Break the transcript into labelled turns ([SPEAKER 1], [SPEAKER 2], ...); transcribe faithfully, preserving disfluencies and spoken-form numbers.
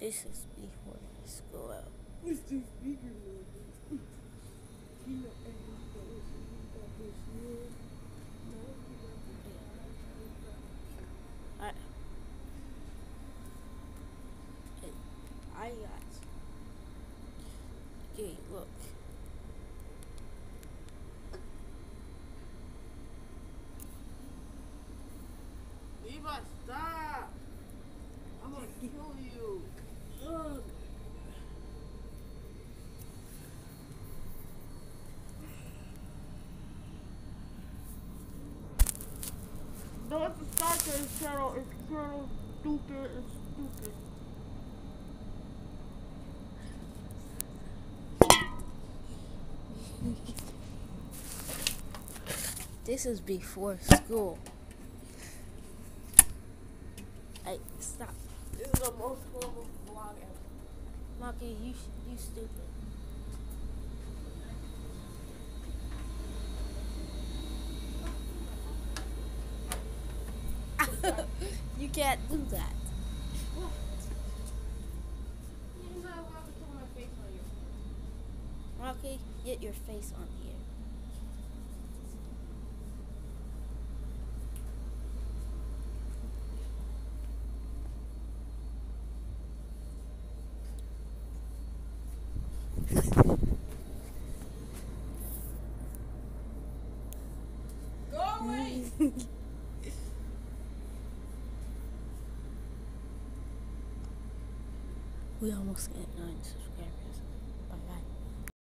[SPEAKER 1] This is before this go out.
[SPEAKER 2] It's the speaker man. He know everything. He got this shit. No, he got the
[SPEAKER 1] I, I got. Okay, look.
[SPEAKER 2] Levi, stop! I'm gonna kill you. Ugh. Don't start this channel. It's channel stupid and stupid.
[SPEAKER 1] This is before school. Hey, stop.
[SPEAKER 2] This is the most horrible vlog ever.
[SPEAKER 1] Monkey, you you stupid. You can't do that.
[SPEAKER 2] What? You're not allowed to put my face on you.
[SPEAKER 1] Monkey, get your face on here.
[SPEAKER 2] Go away!
[SPEAKER 1] We almost get nine subscribers.